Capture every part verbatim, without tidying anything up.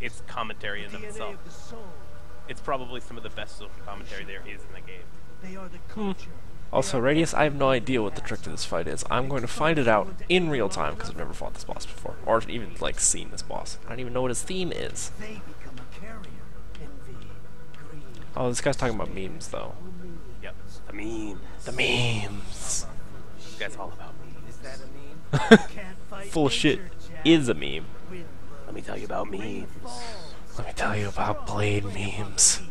it's commentary in of itself. It's probably some of the best social commentary there is in the game. They are the culture. Also, Radius, I have no idea what the trick to this fight is. I'm going to find it out in real time because I've never fought this boss before, or even like seen this boss. I don't even know what his theme is. They become a carrier. Envy, greed. Oh, this guy's talking about memes though. Yep, the meme. The memes. This guy's all about memes. Is that a meme? Can't fight Full of shit nature, Jack. is a meme. Win. Let me tell you about memes. Let me tell you about Blade memes.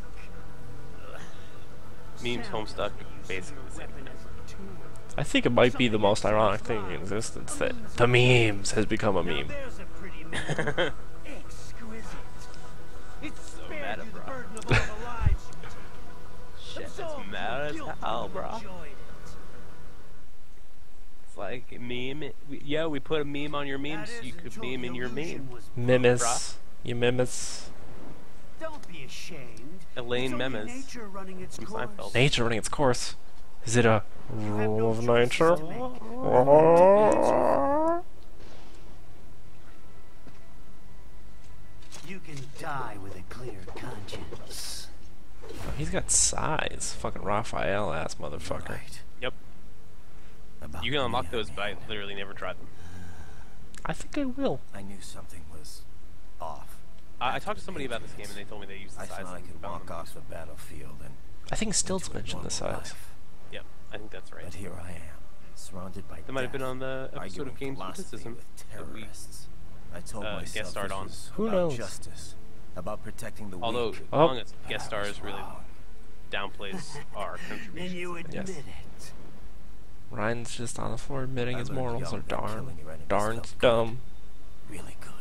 Memes, Homestuck, basically the same thing. I think it might be the most ironic thing in existence that the memes has become a meme. There's a pretty meme. Exquisite. It's So spared meta, you the bro. burden of all the lives you Shit, took. it's mad as hell, bro. Enjoyed it. It's like a meme. We, yeah, we put a meme on your memes. That You is could until meme the in your illusion meme. was Memes. You memes. Don't be ashamed. Elaine It's only Memes nature running its from course. Seinfeld. Nature running its course. Is it a rule of nature? You can die with a clear conscience. Oh, he's got size. Fucking Raphael ass motherfucker. Yep. About You can unlock me, those, I but I mean. literally never tried them. I think I will. I knew something was off. I, I talked to somebody about this game, and they told me they used the I size. thought I and could found walk them. off the battlefield and I think Stilt's into a mentioned the normal size. life. Yep, I think that's right. But here I am, surrounded by That might have been death, on the episode arguing of Games philosophy Criticism with that we terrorists. I told uh, myself guest starred this on. was Who about knows? justice, about protecting the Although weak. Oh. among its guest But I was stars really wrong. downplays our Then contributions. you admit Yes. it. Ryan's just on the floor admitting I his learned morals young are that darn, killing your enemies darn felt good. dumb. Really good.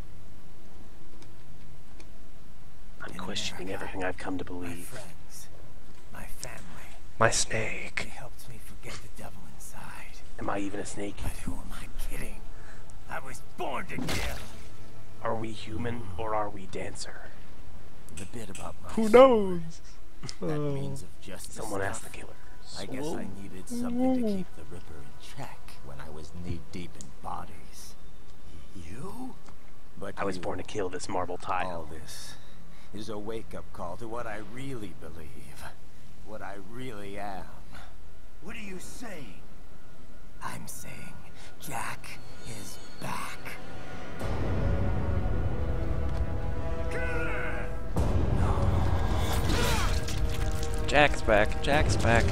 I'm In questioning America, everything I've come to My believe. friends, my family, My they snake. helped me forget the devil inside. Am I even a snake? But who am I kidding? I was born to kill. Are we human or are we dancer? The bit about my Who son, knows? That Uh, means of justice. Someone asked the stuff. killer. I guess I needed something to keep the Ripper in check when I was knee deep in bodies. You? But I was you, born to kill this marble tile. all this is a wake-up call to what I really believe, what I really am. What are you saying? I'm saying Jack is back. Jack's back. Jack's back.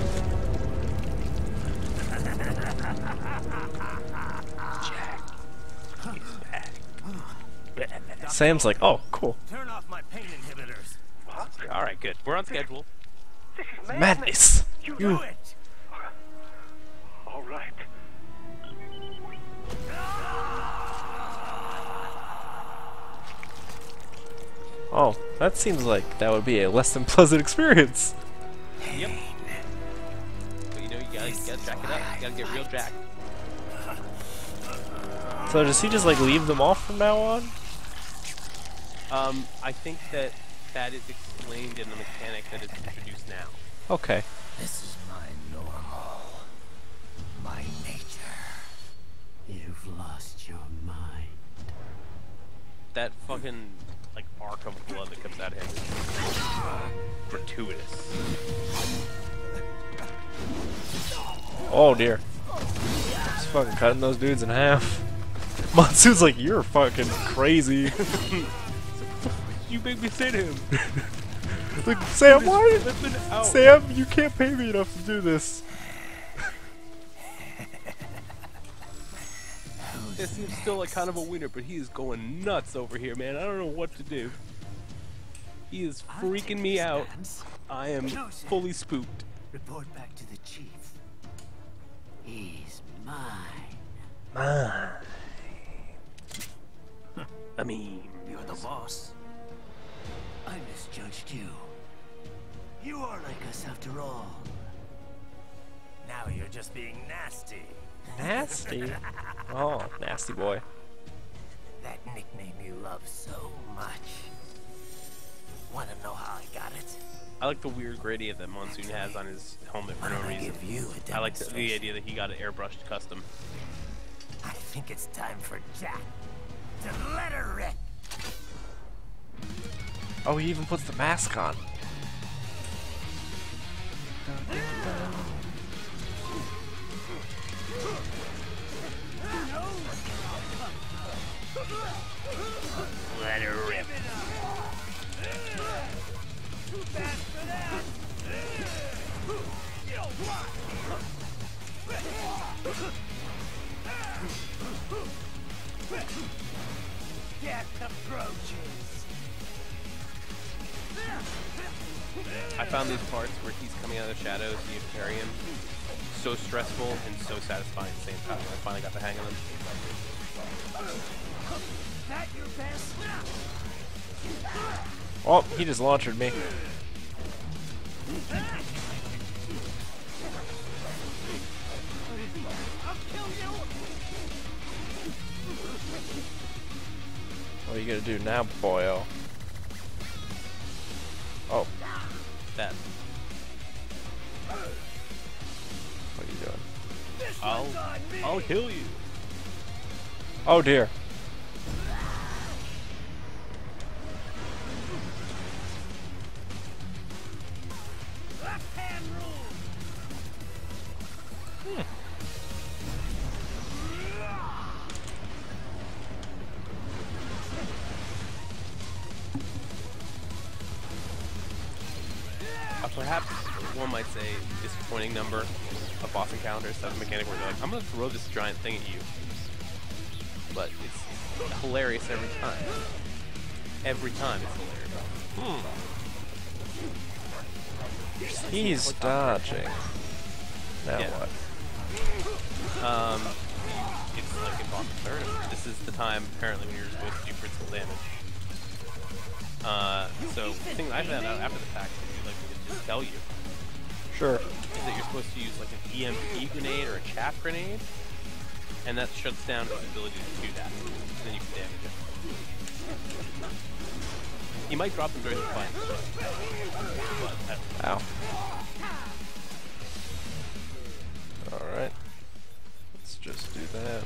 Jack is back. Sam's like, oh, cool. Turn off my pain inhibitors. All right, good. We're on schedule. Madness. You You. do it. All right. Oh, that seems like that would be a less than pleasant experience. Yep. But you know, you gotta, you gotta jack it up. You gotta get real jack. So does he just like leave them off from now on? Um, I think that that is explained in the mechanic that is introduced now. Okay. This is my normal, my nature. You've lost your mind. That fucking like arc of blood that comes out of him is gratuitous. Oh dear. Just fucking cutting those dudes in half. Monsoon's like, you're fucking crazy. You made me say to him. Like, Sam, why? Flipping out. Sam, you can't pay me enough to do this. It seems still like kind of a winner, but he is going nuts over here, man. I don't know what to do. He is freaking me out. I am fully spooked. Report back to the chief. He's mine. Mine. I mean, You're the boss. I misjudged you. You are like us after all. Now you're just being nasty. Nasty. Oh, nasty boy. That nickname you love so much. Wanna know how I got it? I like the weird gradient that Monsoon has on his helmet for Why no don't I reason. give you a I like the, the demonstration? idea that he got it airbrushed custom. I think it's time for Jack to let her rip. Oh, he even puts the mask on. Let her rip. Get approaches. I found these parts where he's coming out of the shadows and you carry him so stressful and so satisfying at the same time. I finally got the hang of them. That your best? Oh, he just launched me. I'll kill you. What are you gonna do now, boyo? Oh, That. what are you doing? I'll, I'll kill you. Oh dear. Left hand rule. Uh, perhaps one might say disappointing number of boss encounters have a mechanic where you're like, I'm gonna throw this giant thing at you. But it's hilarious every time. Every time it's hilarious. Hmm. He's dodging. Now Yeah. what? Um, it's like in boss third. This is the time apparently when you're supposed to do principal damage. Uh, so the thing that I found out after the fact, if you'd like me to just tell you, Sure. is that you're supposed to use like an E M P grenade or a chaff grenade, and that shuts down his ability to do that. And then you can damage him. He might drop them during the fight, but I don't know. Ow. Alright. Let's just do that.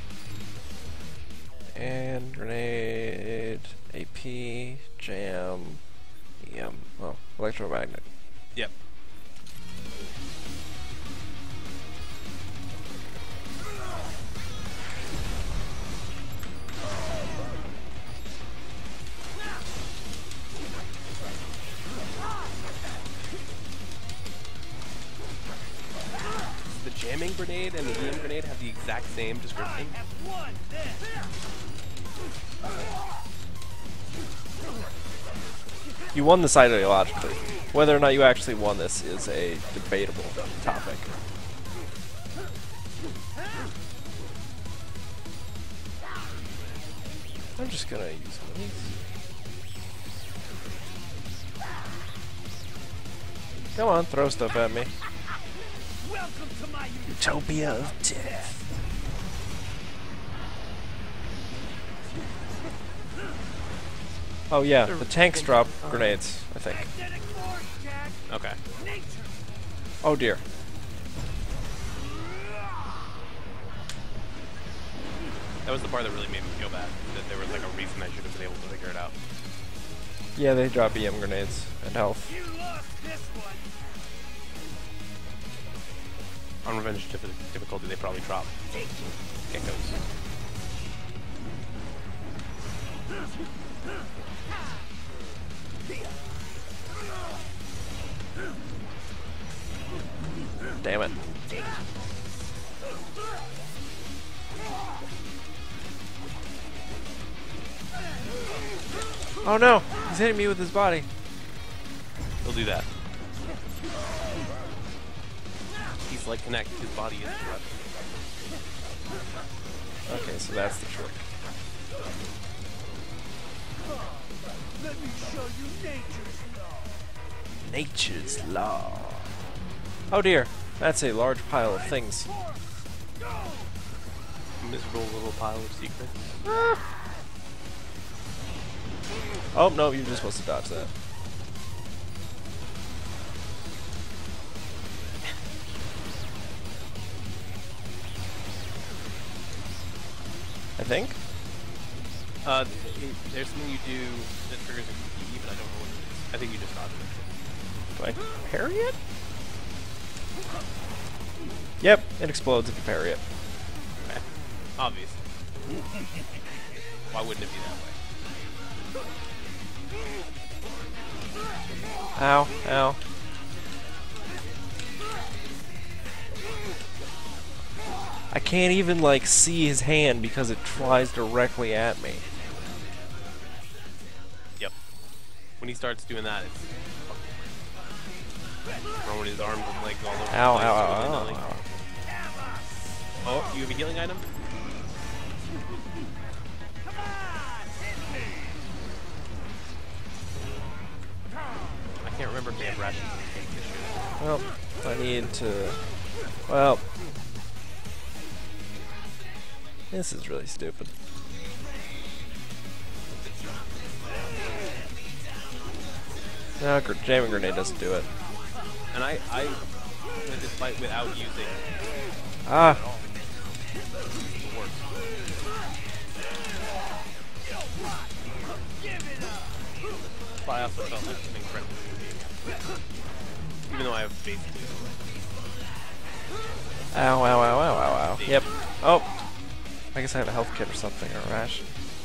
And grenade, A P, jam, E M. Oh, electromagnet. Yep. The jamming grenade and the E M grenade have the exact same description. You won this ideologically. Whether or not you actually won this is a debatable topic. I'm just gonna use one of these. Come on, throw stuff at me. Welcome to my Utopia of death. Oh yeah, the tanks drop grenades, I think. magnetic force, Jack. Okay. Nature. Oh dear. That was the part that really made me feel bad. That there was like a reason I should have been able to figure it out. Yeah, they drop E M grenades and health. You lost this one. On Revenge diffi- difficulty, they probably drop geckos. Damn it. Oh no! He's hitting me with his body. He'll do that. He's like Connect, his body is the weapon. Okay, so that's the trick. Let me show you nature's law. Nature's law. Oh dear, that's a large pile of things. Miserable little pile of secrets. Oh no, you're just supposed to dodge that. I think. Uh, it, there's something you do that triggers a key, but I don't know what it is. I think you just dodged it. Do I parry it? Yep, it explodes if you parry it. Okay. Obviously. Why wouldn't it be that way? Ow, ow. I can't even, like, see his hand because it flies directly at me. Yep. When he starts doing that, it's throwing his arms and legs all over the place. Ow, ow, ow, ow, willy-nilly. ow. Oh, you have a healing item? I can't remember if they have rations in the game. Well, I need to... Well... This is really stupid. No, gr jamming grenade doesn't do it. And I, I did this fight without using Ah! the worst. But I also felt like an incredible movie. Even though I have basically... Ow, ow, ow, ow, ow, ow. Yep. Oh! I guess I have a health kit or something, or a rash.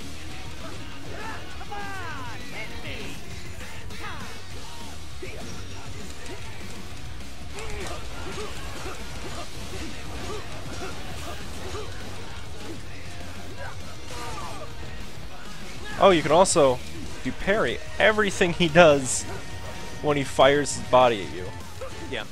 Oh, you can also do parry everything he does when he fires his body at you. Yeah.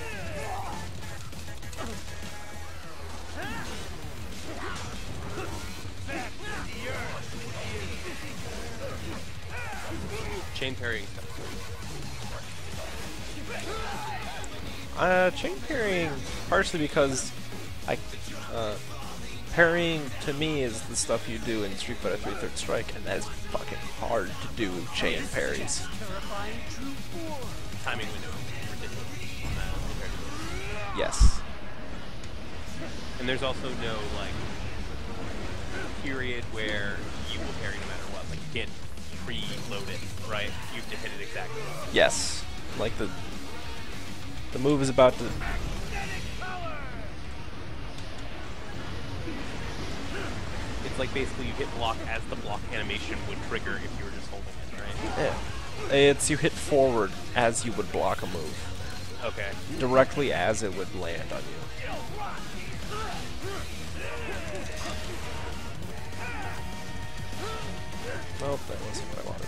Chain parrying stuff. Uh, chain parrying, partially because I, uh, parrying to me is the stuff you do in Street Fighter three Third Strike, and that is fucking hard to do chain parries. Timing window is ridiculous on that compared to this. Yes. And there's also no, like, period where you will parry no matter what. Like, you can't preload it, right? You have to hit it exactly. Yes. Like the the move is about to. It's like basically you hit block as the block animation would trigger if you were just holding it, right? Yeah. It's you hit forward as you would block a move. Okay. Directly as it would land on you. Nope, that wasn't what I wanted.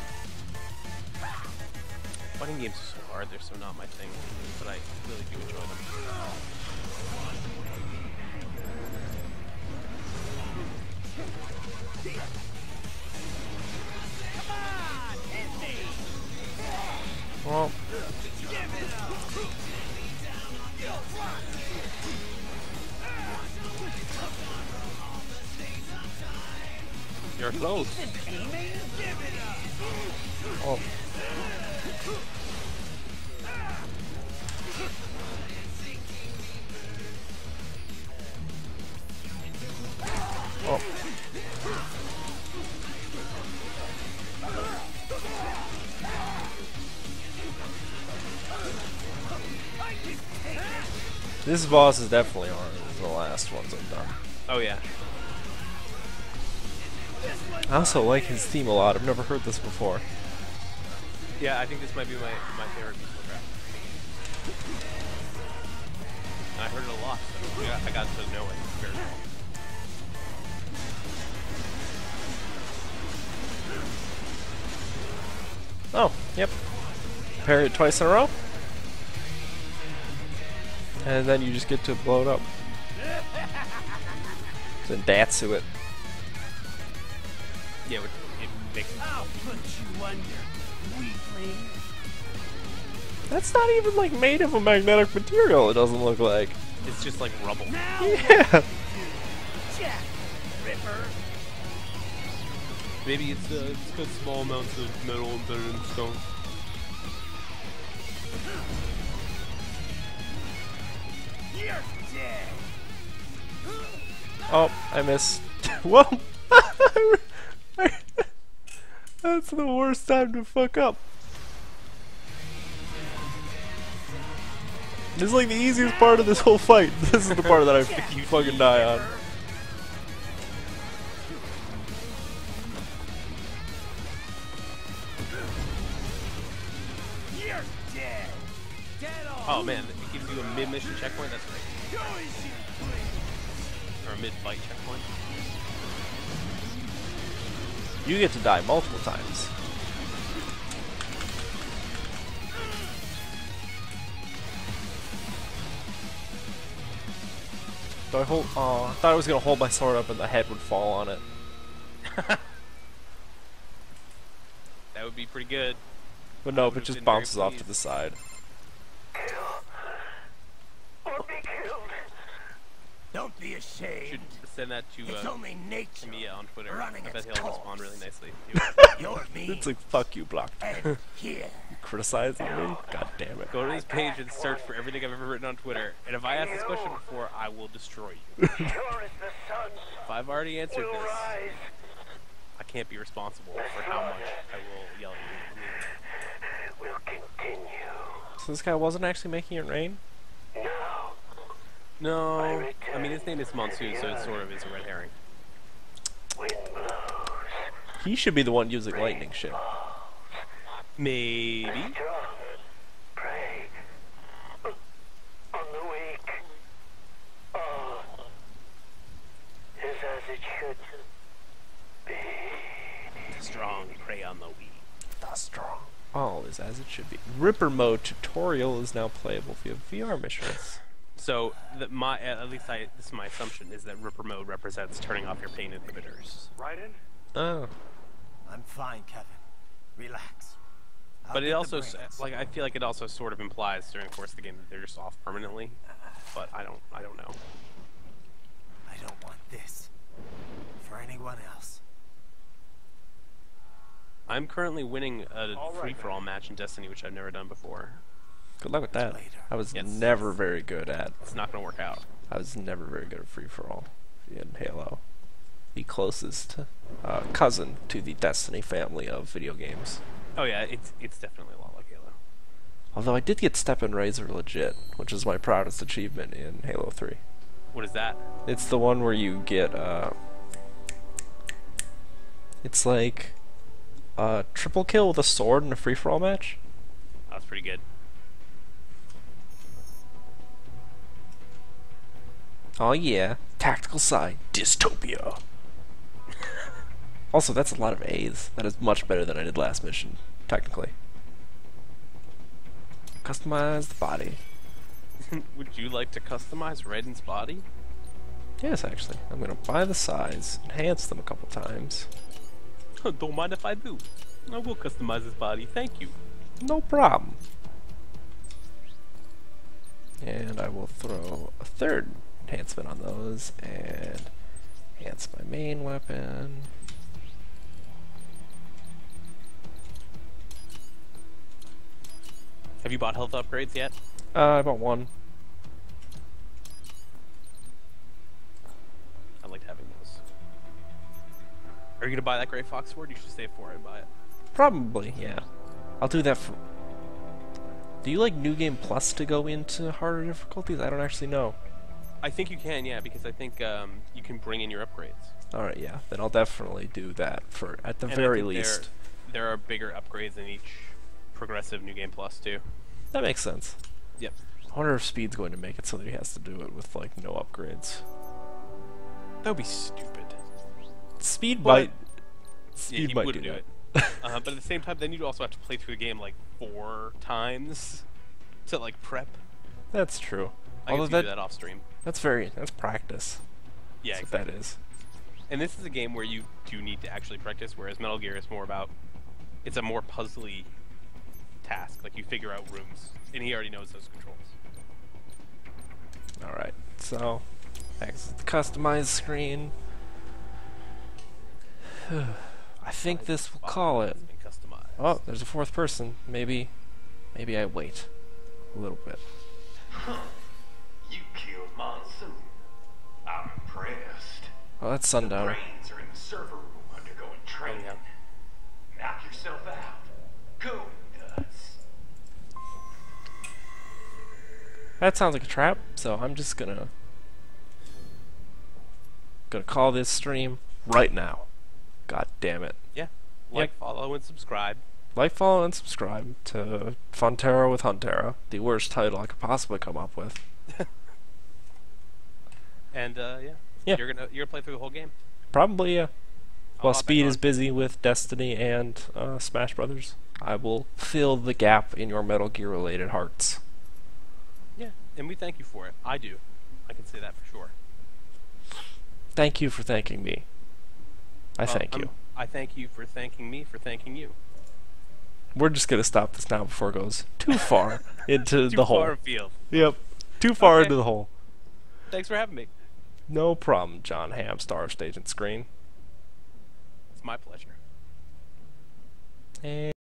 Fighting games are so hard, they're so not my thing, but I really do enjoy them. Well, You're close. oh. Oh. This boss is definitely harder than the last ones I've done. Oh yeah. I also like his theme a lot. I've never heard this before. Yeah, I think this might be my, my favorite piece of crap. And I heard it a lot, so yeah, I got to know it very well. Oh, yep. Parry it twice in a row. And then you just get to blow it up. Then Datsu it. Yeah, it, it makes I'll put you under, weakling. That's not even like made of a magnetic material, it doesn't look like. it's just like rubble. Now Yeah. Jack, Ripper. Maybe it's uh, it's got small amounts of metal embedded in stone. You're dead. Oh, I missed. Whoa! That's the worst time to fuck up. This is like the easiest part of this whole fight. This is the part that I fucking die on. You're dead. Dead on. Oh man, it gives you a mid-mission checkpoint. That's great. Or a mid-fight checkpoint. You get to die multiple times. Do I hold? Oh, I thought I was gonna hold my sword up and the head would fall on it. That would be pretty good. But nope, it would've just been very bounces off to pleased. the side. Or be killed. Don't be You ashamed. should send that to It's uh, only nature. Mia on Twitter. running I bet its he'll course. respond really nicely. You're mean. It's like, fuck you, Block. And here. Criticizing me? God damn it. Go to this page and search for everything I've ever written on Twitter. And if I ask this question before, I will destroy you. Sure as the sun If I've already answered will this, rise. I can't be responsible for how much I will yell at you. Will continue. So this guy wasn't actually making it rain? Now. No, I mean his name is Monsoon, so it sort of is a red herring. Wind blows. He should be the one using lightning shit. Maybe. Strong. Prey. On the weak. All is as it should be. Strong prey on the weak. The strong. All is as it should be. Ripper mode tutorial is now playable via V R missions. So, the, my at least I this is my assumption is that Ripper mode represents turning off your pain inhibitors. Right in? Oh. I'm fine, Kevin. Relax. I'll But it get the also, s- brains. like, I feel like it also sort of implies during the course of the game that they're just off permanently. But I don't, I don't know. I don't want this for anyone else. I'm currently winning a All right, free-for-all match in Destiny, which I've never done before. Good luck with that. Later. I was Yes. never very good at. It's not going to work out. I was never very good at free for all in Halo. The closest uh, cousin to the Destiny family of video games. Oh yeah, it's it's definitely a lot like Halo. Although I did get Step and Razor legit, which is my proudest achievement in Halo three. What is that? It's the one where you get, uh... It's like a triple kill with a sword in a free-for-all match. That's pretty good. Oh yeah, tactical side, dystopia. Also, that's a lot of A's. That is much better than I did last mission, technically. Customize the body. Would you like to customize Raiden's body? Yes, actually. I'm gonna buy the size, enhance them a couple times. Don't mind if I do. I will customize his body. Thank you. No problem. And I will throw a third enhancement on those and enhance my main weapon. Have you bought health upgrades yet? Uh, I bought one. I liked having those. Are you gonna buy that Grey Fox sword? You should save for it and buy it. Probably, yeah. I'll do that for... Do you like New Game Plus to go into harder difficulties? I don't actually know. I think you can, yeah, because I think um, you can bring in your upgrades. Alright, yeah. Then I'll definitely do that for, at the And I very think least. There, there are bigger upgrades in each progressive New Game Plus too. That makes sense. Yep. I wonder if Speed's going to make it so that he has to do it with, like, no upgrades. That would be stupid. Speed But- might... Yeah, Speed he might would do do that. it. uh, but at the same time, then you'd also have to play through the game like four times to like prep. That's true. I Although guess you that, do that off stream. that's very... That's practice. Yeah, That's exactly. what that is. And this is a game where you do need to actually practice, whereas Metal Gear is more about, it's a more puzzly task. Like you figure out rooms, and he already knows those controls. Alright, so... Exit the customize screen. I think this will call it. Has been customized. Oh, there's a fourth person. Maybe... Maybe I wait. A little bit. You killed Monsoon. I'm impressed. Oh, that's Sundowner. Brains are in the server room undergoing training. yeah. Knock yourself out. Go nuts. That sounds like a trap, so I'm just gonna gonna call this stream right now. God damn it. Yeah. Like, Yep. follow, and subscribe. Like, follow, and subscribe to Funtera with Huntera, the worst title I could possibly come up with. And uh, yeah. Yeah. You're gonna you're gonna play through the whole game. Probably, yeah. I'll While hop back Speed on. is busy with Destiny and uh, Smash Brothers, I will fill the gap in your Metal Gear related hearts. Yeah. And we thank you for it. I do. I can say that for sure. Thank you for thanking me. I Well, thank I'm- you. I thank you for thanking me for thanking you. We're just gonna stop this now before it goes too far into Too the hole. far afield. Yep. Too far Okay. into the hole. Thanks for having me. No problem, John Ham, Star Station Screen. It's my pleasure. And